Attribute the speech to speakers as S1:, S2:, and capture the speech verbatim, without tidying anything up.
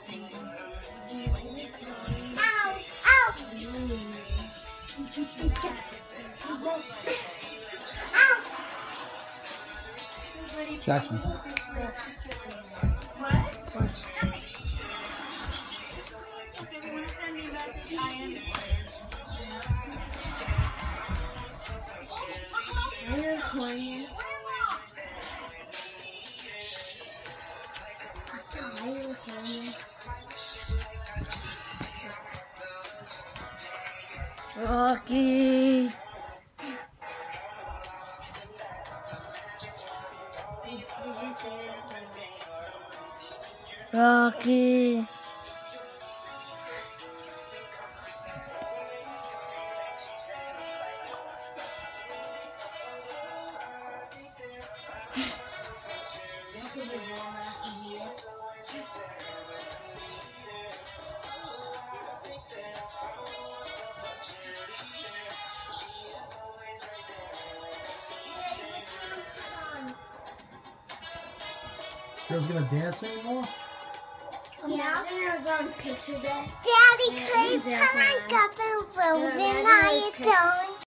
S1: Ow! Ow! Ow!
S2: Jackson.
S3: What? If you want to send me a message, I am.
S1: Are you recording? Are you recording?
S4: Rocky.
S1: Did you say that?
S4: Rocky.
S2: Girls gonna dance anymore?
S1: Imagine it was on picture day. Daddy, can you come and get the rose and I don't?